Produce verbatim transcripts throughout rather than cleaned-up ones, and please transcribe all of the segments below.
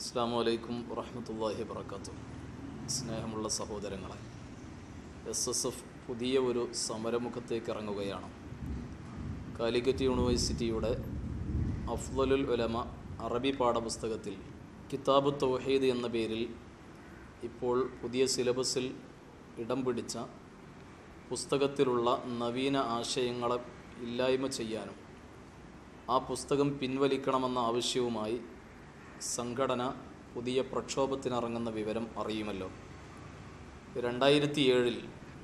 അസ്സലാമു അലൈക്കും വറഹ്മത്തുള്ളാഹി വബറകാതുഹു. സ്നേഹമുള്ള സഹോദരങ്ങളെ, എസ് എസ് എഫ് പുതിയ ഒരു സമരമുഖത്തേക്ക് ഇറങ്ങുകയാണ്. കാലിക്കറ്റ് യൂണിവേഴ്സിറ്റിയുടെ അഫ്ളലുൽ ഉലമ അറബി പാഠപുസ്തകത്തിൽ കിതാബു തൗഹീദ് എന്ന പേരിൽ ഇപ്പോൾ പുതിയ സിലബസിൽ ഇടം പിടിച്ച പുസ്തകത്തിലുള്ള നവീന ആശയങ്ങളെ ഇല്ലായ്മ ചെയ്യാനും ആ പുസ്തകം പിൻവലിക്കണമെന്ന ആവശ്യവുമായി സംഘടന പുതിയ പ്രക്ഷോഭത്തിനിറങ്ങുന്ന വിവരം അറിയുമല്ലോ. രണ്ടായിരത്തി ഏഴിൽ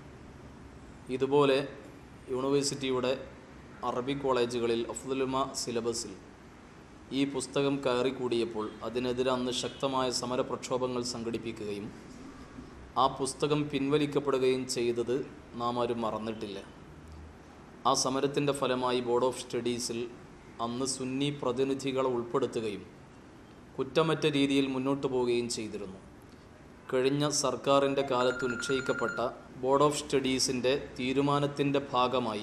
ഇതുപോലെ യൂണിവേഴ്സിറ്റിയുടെ അറബി കോളേജുകളിൽ അഫ്ളുലുമ സിലബസിൽ ഈ പുസ്തകം കയറിക്കൂടിയപ്പോൾ അതിനെതിരെ അന്ന് ശക്തമായ സമരപ്രക്ഷോഭങ്ങൾ സംഘടിപ്പിക്കുകയും ആ പുസ്തകം പിൻവലിക്കപ്പെടുകയും ചെയ്തത് നാം ആരും മറന്നിട്ടില്ല. ആ സമരത്തിൻ്റെ ഫലമായി ബോർഡ് ഓഫ് സ്റ്റഡീസിൽ അന്ന് സുന്നി പ്രതിനിധികളെ ഉൾപ്പെടുത്തുകയും കുറ്റമറ്റ രീതിയിൽ മുന്നോട്ട് പോവുകയും ചെയ്തിരുന്നു. കഴിഞ്ഞ സർക്കാരിൻ്റെ കാലത്ത് നിശ്ചയിക്കപ്പെട്ട ബോർഡ് ഓഫ് സ്റ്റഡീസിൻ്റെ തീരുമാനത്തിൻ്റെ ഭാഗമായി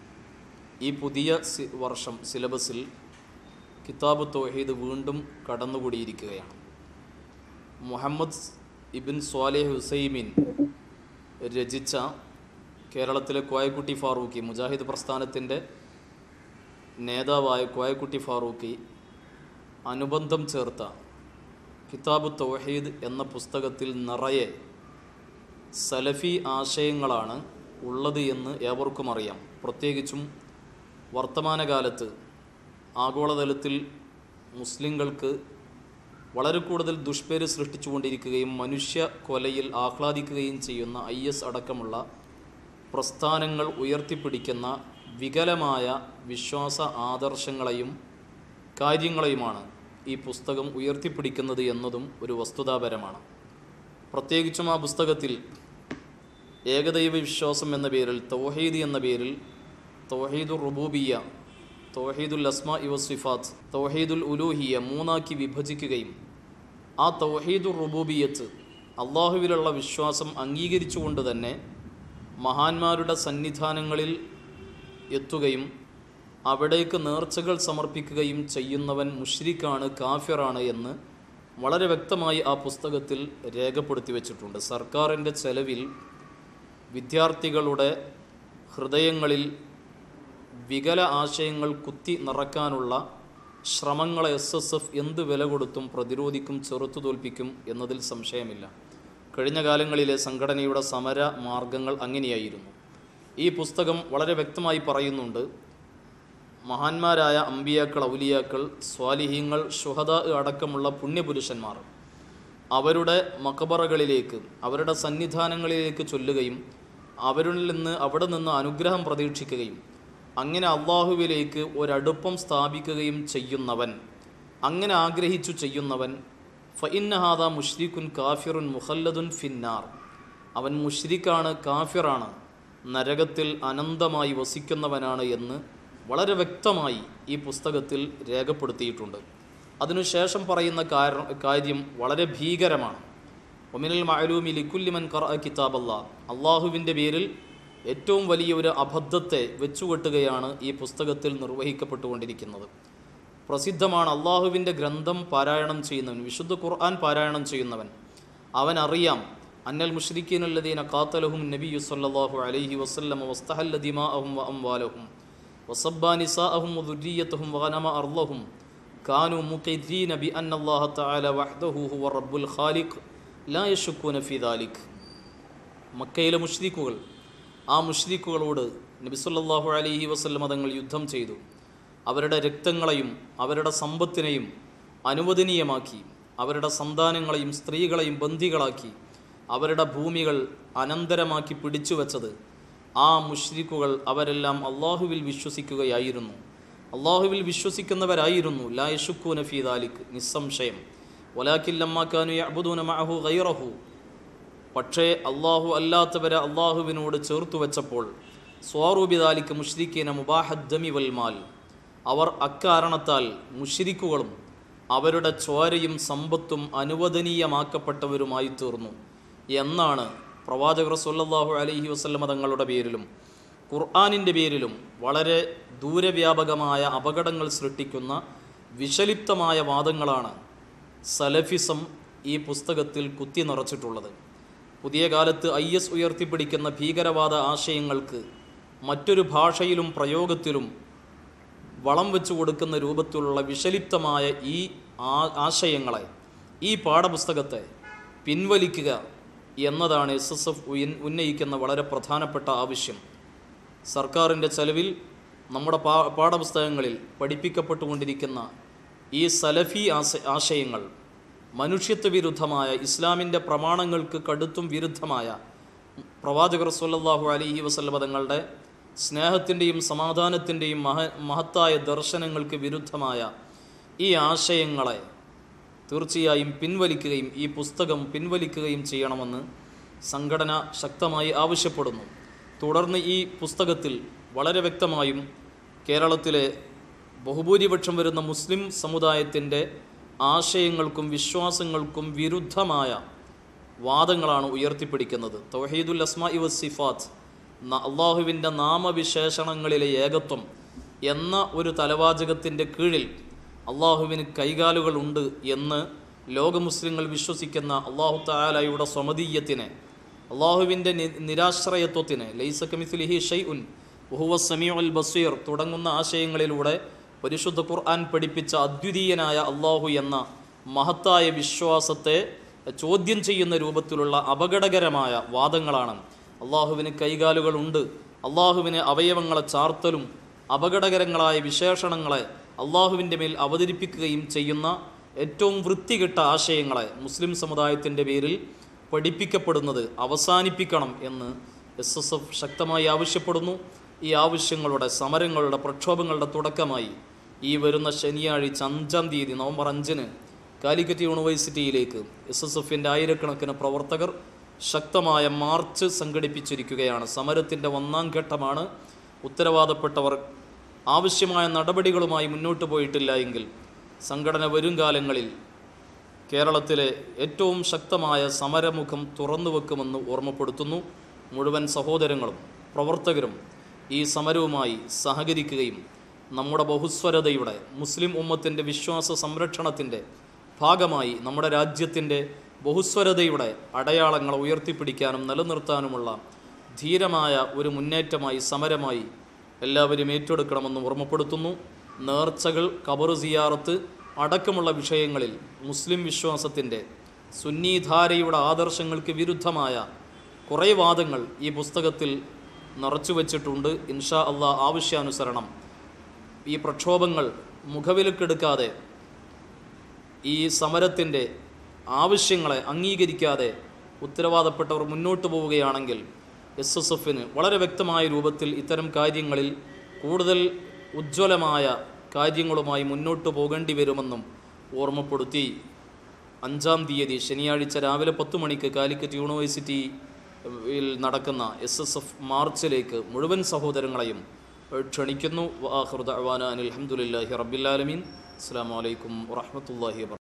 ഈ പുതിയ വർഷം സിലബസിൽ കിതാബ് തൗഹീദ് വീണ്ടും കടന്നുകൂടിയിരിക്കുകയാണ്. മുഹമ്മദ് ഇബിൻ സ്വാലിഹ് ഹുസൈമിൻ രചിച്ച കേരളത്തിലെ കോയക്കുട്ടി ഫാറൂഖി, മുജാഹിദ് പ്രസ്ഥാനത്തിൻ്റെ നേതാവായ കോയക്കുട്ടി ഫാറൂഖി അനുബന്ധം ചേർത്ത കിതാബ് തൗഹീദ് എന്ന പുസ്തകത്തിൽ നിറയെ സലഫി ആശയങ്ങളാണ് ഉള്ളത് എന്ന് ഏവർക്കും അറിയാം. പ്രത്യേകിച്ചും വർത്തമാനകാലത്ത് ആഗോളതലത്തിൽ മുസ്ലിങ്ങൾക്ക് വളരെ കൂടുതൽ ദുഷ്പേര് സൃഷ്ടിച്ചുകൊണ്ടിരിക്കുകയും മനുഷ്യ കൊലയിൽ ആഹ്ലാദിക്കുകയും ചെയ്യുന്ന ഐ എസ് അടക്കമുള്ള പ്രസ്ഥാനങ്ങൾ ഉയർത്തിപ്പിടിക്കുന്ന വികലമായ വിശ്വാസ ആദർശങ്ങളെയും കാര്യങ്ങളെയുമാണ് ഈ പുസ്തകം ഉയർത്തിപ്പിടിക്കുന്നത് എന്നതും ഒരു വസ്തുതാപരമാണ്. പ്രത്യേകിച്ചും ആ പുസ്തകത്തിൽ ഏകദൈവ വിശ്വാസം എന്ന പേരിൽ, തൗഹീദ് എന്ന പേരിൽ തൗഹീദുർ റുബൂബിയ്യ, തൗഹീദുൽ അസ്മാഇ വസ്സിഫാത്ത്, തൗഹീദുൽ ഉലൂഹിയ്യ മൂന്നാക്കി വിഭജിക്കുകയും ആ തൗഹീദുർ റുബൂബിയ്യത്ത് അള്ളാഹുവിലുള്ള വിശ്വാസം അംഗീകരിച്ചുകൊണ്ട് തന്നെ മഹാന്മാരുടെ സന്നിധാനങ്ങളിൽ എത്തുകയും അവിടേക്ക് നേർച്ചകൾ സമർപ്പിക്കുകയും ചെയ്യുന്നവൻ മുശ്രിക്കാണ്, കാഫിറാണ് എന്ന് വളരെ വ്യക്തമായി ആ പുസ്തകത്തിൽ രേഖപ്പെടുത്തി വച്ചിട്ടുണ്ട്. സർക്കാരിൻ്റെ ചെലവിൽ വിദ്യാർത്ഥികളുടെ ഹൃദയങ്ങളിൽ വികല ആശയങ്ങൾ കുത്തി നിറക്കാനുള്ള ശ്രമങ്ങളെ എസ് എസ് എഫ് എന്ത് വില കൊടുത്തും പ്രതിരോധിക്കും, ചെറുത്തു തോൽപ്പിക്കും എന്നതിൽ സംശയമില്ല. കഴിഞ്ഞ കാലങ്ങളിലെ സംഘടനയുടെ സമര മാർഗങ്ങൾ അങ്ങനെയായിരുന്നു. ഈ പുസ്തകം വളരെ വ്യക്തമായി പറയുന്നുണ്ട്, മഹാന്മാരായ അമ്പിയാക്കൾ, ഔലിയാക്കൾ, സ്വാലിഹീങ്ങൾ, ശുഹദാ അടക്കമുള്ള പുണ്യപുരുഷന്മാർ അവരുടെ മഖബറകളിലേക്ക്, അവരുടെ സന്നിധാനങ്ങളിലേക്ക് ചൊല്ലുകയും അവരിൽ നിന്ന് അവിടെ നിന്ന് അനുഗ്രഹം പ്രതീക്ഷിക്കുകയും അങ്ങനെ അള്ളാഹുവിലേക്ക് ഒരടുപ്പം സ്ഥാപിക്കുകയും ചെയ്യുന്നവൻ, അങ്ങനെ ആഗ്രഹിച്ചു ചെയ്യുന്നവൻ ഫഇന്ന ഹാദാ മുശ്രിക്കുൻ കാഫിറുൻ മുഖല്ലദുൻ ഫിന്നാർ, അവൻ മുശ്രിക്കാണ്, കാഫിറാണ്, നരകത്തിൽ അനന്തമായി വസിക്കുന്നവനാണ് എന്ന് വളരെ വ്യക്തമായി ഈ പുസ്തകത്തിൽ രേഖപ്പെടുത്തിയിട്ടുണ്ട്. അതിനുശേഷം പറയുന്ന കാര്യം വളരെ ഭീകരമാണ്. ഒമിനൽ മഅലൂമി ലികുല്ലി മൻ ഖറഅ കിതാബല്ലാഹ്, അള്ളാഹുവിൻ്റെ പേരിൽ ഏറ്റവും വലിയ ഒരു അബദ്ധത്തെ വെച്ചുകെട്ടുകയാണ് ഈ പുസ്തകത്തിൽ നിർവഹിക്കപ്പെട്ടുകൊണ്ടിരിക്കുന്നത്. പ്രസിദ്ധമാണ്, അള്ളാഹുവിൻ്റെ ഗ്രന്ഥം പാരായണം ചെയ്യുന്നവൻ, വിശുദ്ധ ഖുർആൻ പാരായണം ചെയ്യുന്നവൻ, അവൻ അറിയാം അന്നൽ മുശ്രിക്കീന അല്ലദീന ഖാതലഹും നബിയ്യു സ്വല്ലല്ലാഹു അലൈഹി വസല്ലം വസ്തഹല്ല ദിമാഅഹും വഅംവാലഹും വസബ്ബാ നിസാഅഹും വദുരിയ്യതഹും വഗനമ അർളഹും കാനൂ മുഖിദീന ബിഅന്ന അല്ലാഹ തആല വഹ്ദഹു ഹുവ റബ്ബുൽ ഖാലിഖ് ലാ യശുക്കൂന ഫീ ദാലിക്. മക്കയിലെ മുശ്രിക്കുകൾ, ആ മുശ്രിക്കുകളോട് നബി സല്ലല്ലാഹു അലൈഹി വസല്ലം തങ്ങൾ യുദ്ധം ചെയ്തു. അവരുടെ രക്തങ്ങളെയും അവരുടെ സമ്പത്തിനെയും അനുവദനീയമാക്കി, അവരുടെ സന്താനങ്ങളെയും സ്ത്രീകളെയും ബന്ദികളാക്കി, അവരുടെ ഭൂമികൾ അനന്തരമാക്കി പിടിച്ചു വച്ചത് ആ മുശ്രിക്കുകൾ അവരെല്ലാം അള്ളാഹുവിൽ വിശ്വസിക്കുകയായിരുന്നു, അള്ളാഹുവിൽ വിശ്വസിക്കുന്നവരായിരുന്നു. ലാ യശുക്കൂന ഫീ ദാലിക്, നിസ്സംശയം. വലാകിൻ ലമ്മാ കാനൂ യഅ്ബുദൂന മഅഹു ഗൈറഹു, പക്ഷേ അള്ളാഹു അല്ലാത്തവരെ അള്ളാഹുവിനോട് ചേർത്തു വെച്ചപ്പോൾ സ്വാറൂ ബിദാലിക മുശ്രിക്കീന മുബാഹദ്ദമി വൽ മാൽ, അവർ അക്കാരണത്താൽ മുശ്രിക്കുകളും അവരുടെ ചോരയും സമ്പത്തും അനുവദനീയമാക്കപ്പെട്ടവരുമായി തീർന്നു എന്നാണ് പ്രവാചകർ സ്വല്ലല്ലാഹു അലൈഹി വസല്ലമ തങ്ങളുടെ പേരിലും ഖുർആനിൻ്റെ പേരിലും വളരെ ദൂരവ്യാപകമായ അപകടങ്ങൾ സൃഷ്ടിക്കുന്ന വിഷലിപ്തമായ വാദങ്ങളാണ് സലഫിസം ഈ പുസ്തകത്തിൽ കുത്തി നിറച്ചിട്ടുള്ളത്. പുതിയ കാലത്ത് ഐ എസ് ഉയർത്തിപ്പിടിക്കുന്ന ഭീകരവാദ ആശയങ്ങൾക്ക് മറ്റൊരു ഭാഷയിലും പ്രയോഗത്തിലും വളം വെച്ചു കൊടുക്കുന്ന രൂപത്തിലുള്ള വിഷലിപ്തമായ ഈ ആശയങ്ങളെ, ഈ പാഠപുസ്തകത്തെ പിൻവലിക്കുക എന്നതാണ് എസ് എസ് എഫ് ഉന്നയിക്കുന്ന വളരെ പ്രധാനപ്പെട്ട ആവശ്യം. സർക്കാരിൻ്റെ ചെലവിൽ നമ്മുടെ പാ പാഠപുസ്തകങ്ങളിൽ പഠിപ്പിക്കപ്പെട്ടുകൊണ്ടിരിക്കുന്ന ഈ സലഫി ആശ ആശയങ്ങൾ മനുഷ്യത്വ വിരുദ്ധമായ, ഇസ്ലാമിൻ്റെ പ്രമാണങ്ങൾക്ക് കടുത്തും വിരുദ്ധമായ, പ്രവാചകർ സ്വല്ലല്ലാഹു അലൈഹി വസല്ലം തങ്ങളുടെ സ്നേഹത്തിൻ്റെയും സമാധാനത്തിൻ്റെയും മഹ മഹത്തായ ദർശനങ്ങൾക്ക് വിരുദ്ധമായ ഈ ആശയങ്ങളെ തീർച്ചയായും പിൻവലിക്കുകയും ഈ പുസ്തകം പിൻവലിക്കുകയും ചെയ്യണമെന്ന് സംഘടന ശക്തമായി ആവശ്യപ്പെടുന്നു. തുടർന്ന് ഈ പുസ്തകത്തിൽ വളരെ വ്യക്തമായും കേരളത്തിലെ ബഹുഭൂരിപക്ഷം വരുന്ന മുസ്ലിം സമുദായത്തിൻ്റെ ആശയങ്ങൾക്കും വിശ്വാസങ്ങൾക്കും വിരുദ്ധമായ വാദങ്ങളാണ് ഉയർത്തിപ്പിടിക്കുന്നത്. തൗഹീദുൽ അസ്മാഇ വസ്സിഫാത്ത്, അള്ളാഹുവിൻ്റെ നാമവിശേഷണങ്ങളിലെ ഏകത്വം എന്ന ഒരു തലവാചകത്തിൻ്റെ കീഴിൽ അള്ളാഹുവിന് കൈകാലുകളുണ്ട് എന്ന് ലോക മുസ്ലിങ്ങൾ വിശ്വസിക്കുന്ന അള്ളാഹു തആലയുടെ സ്വമദീയത്തിനെ, അള്ളാഹുവിൻ്റെ നിരാശ്രയത്വത്തിന്, ലൈസ കമിസ്ലിഹി ഷൈഉൻ വഹുവ സമീഉൽ ബസീർ തുടങ്ങുന്ന ആശയങ്ങളിലൂടെ പരിശുദ്ധ ഖുർആൻ പഠിപ്പിച്ച അദ്വിതീയനായ അള്ളാഹു എന്ന മഹത്തായ വിശ്വാസത്തെ ചോദ്യം ചെയ്യുന്ന രൂപത്തിലുള്ള അപകടകരമായ വാദങ്ങളാണ്. അള്ളാഹുവിന് കൈകാലുകളുണ്ട്, അള്ളാഹുവിന് അവയവങ്ങളെ ചാർത്തലും അപകടകരങ്ങളായ വിശേഷണങ്ങളെ അള്ളാഹുവിൻ്റെ മേൽ അവതരിപ്പിക്കുകയും ചെയ്യുന്ന ഏറ്റവും വൃത്തികെട്ട ആശയങ്ങളെ മുസ്ലിം സമുദായത്തിൻ്റെ പേരിൽ പഠിപ്പിക്കപ്പെടുന്നത് അവസാനിപ്പിക്കണം എന്ന് എസ് എസ് എഫ് ശക്തമായി ആവശ്യപ്പെടുന്നു. ഈ ആവശ്യങ്ങളുടെ, സമരങ്ങളുടെ, പ്രക്ഷോഭങ്ങളുടെ തുടക്കമായി ഈ വരുന്ന ശനിയാഴ്ച അഞ്ചാം തീയതി നവംബർ അഞ്ചിന് കാലിക്കറ്റ് യൂണിവേഴ്സിറ്റിയിലേക്ക് എസ് എസ് എഫിൻ്റെ ആയിരക്കണക്കിന് പ്രവർത്തകർ ശക്തമായ മാർച്ച് സംഘടിപ്പിച്ചിരിക്കുകയാണ്. സമരത്തിൻ്റെ ഒന്നാം ഘട്ടമാണ്. ഉത്തരവാദപ്പെട്ടവർ ആവശ്യമായ നടപടികളുമായി മുന്നോട്ട് പോയിട്ടില്ല എങ്കിൽ സംഘടന വരും കാലങ്ങളിൽ കേരളത്തിലെ ഏറ്റവും ശക്തമായ സമരമുഖം തുറന്നു വെക്കുമെന്ന് ഓർമ്മപ്പെടുത്തുന്നു. മുഴുവൻ സഹോദരങ്ങളും പ്രവർത്തകരും ഈ സമരവുമായി സഹകരിക്കുകയും നമ്മുടെ ബഹുസ്വരതയുടെ, മുസ്ലിം ഉമ്മത്തിൻ്റെ വിശ്വാസ സംരക്ഷണത്തിൻ്റെ ഭാഗമായി നമ്മുടെ രാജ്യത്തിൻ്റെ ബഹുസ്വരതയുടെ അടയാളങ്ങൾ ഉയർത്തിപ്പിടിക്കാനും നിലനിർത്താനുമുള്ള ധീരമായ ഒരു മുന്നേറ്റമായി, സമരമായി എല്ലാവരും ഏറ്റെടുക്കണമെന്ന് ഓർമ്മപ്പെടുത്തുന്നു. നേർച്ചകൾ, ഖബർ സിയാറത്ത് അടക്കമുള്ള വിഷയങ്ങളിൽ മുസ്ലിം വിശ്വാസത്തിൻ്റെ സുന്നീധാരയുടെ ആദർശങ്ങൾക്ക് വിരുദ്ധമായ കുറേ വാദങ്ങൾ ഈ പുസ്തകത്തിൽ നിറച്ചു വച്ചിട്ടുണ്ട്. ഇൻഷാ അള്ളാ ആവശ്യാനുസരണം ഈ പ്രക്ഷോഭങ്ങൾ മുഖവിലക്കെടുക്കാതെ, ഈ സമരത്തിൻ്റെ ആവശ്യങ്ങളെ അംഗീകരിക്കാതെ ഉത്തരവാദപ്പെട്ടവർ മുന്നോട്ട് പോവുകയാണെങ്കിൽ എസ് എസ് എഫിന് വളരെ വ്യക്തമായ രൂപത്തിൽ ഇത്തരം കാര്യങ്ങളിൽ കൂടുതൽ ഉജ്ജ്വലമായ കാര്യങ്ങളുമായി മുന്നോട്ട് പോകേണ്ടി വരുമെന്നും ഓർമ്മപ്പെടുത്തി അഞ്ചാം തീയതി ശനിയാഴ്ച രാവിലെ പത്ത് മണിക്ക് കാലിക്കറ്റ് യൂണിവേഴ്സിറ്റിയിൽ നടക്കുന്ന എസ് എസ് എഫ് മാർച്ചിലേക്ക് മുഴുവൻ സഹോദരങ്ങളെയും ക്ഷണിക്കുന്നു. വആഖിറു ദഅ്വാനാ അനിൽ ഹംദുലില്ലാഹി റബ്ബിൽ ആലമീൻ. അസ്സലാമു അലൈക്കും വറഹ്മത്തുള്ളാഹി വബറകാതുഹു.